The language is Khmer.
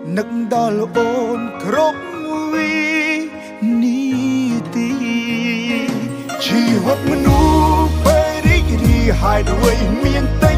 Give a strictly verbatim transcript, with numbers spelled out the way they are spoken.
នឹកដល់អូនគ្រប់វិនាទីជីវិតមនុស្សពេលរីករាយហើយដូចមានតែ